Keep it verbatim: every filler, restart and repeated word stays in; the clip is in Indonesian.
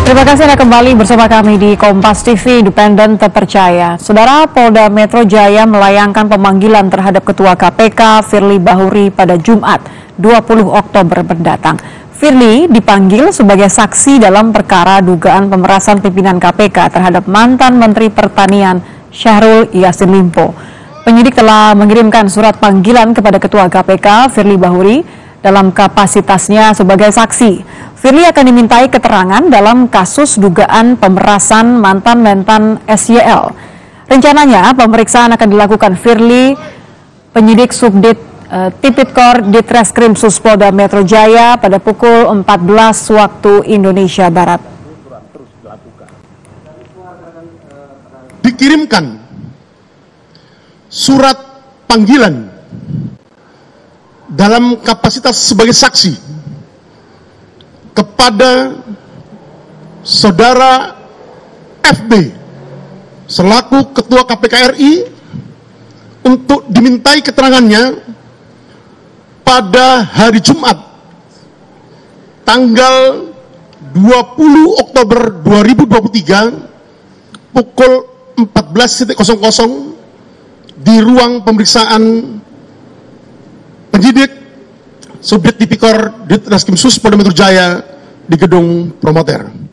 Terima kasih Anda kembali bersama kami di Kompas T V Independen Terpercaya. Saudara, Polda Metro Jaya melayangkan pemanggilan terhadap Ketua K P K Firly Bahuri pada Jumat dua puluh Oktober mendatang. Firly dipanggil sebagai saksi dalam perkara dugaan pemerasan pimpinan K P K terhadap mantan Menteri Pertanian Syahrul Yassin Limpo. Penyidik telah mengirimkan surat panggilan kepada Ketua K P K Firly Bahuri dalam kapasitasnya sebagai saksi. Firly akan dimintai keterangan dalam kasus dugaan pemerasan mantan-mantan S Y L. Rencananya pemeriksaan akan dilakukan Firly, penyidik Subdit uh, Tipikor Ditreskrim Suspolda Metro Jaya pada pukul empat belas waktu Indonesia Barat. Dikirimkan surat panggilan dalam kapasitas sebagai saksi kepada saudara F B selaku Ketua K P K R I untuk dimintai keterangannya pada hari Jumat tanggal dua puluh Oktober dua ribu dua puluh tiga pukul empat belas di ruang pemeriksaan penyidik Subdit Tipikor Ditreskrim Suspolda Metro Jaya di Gedung Promoter.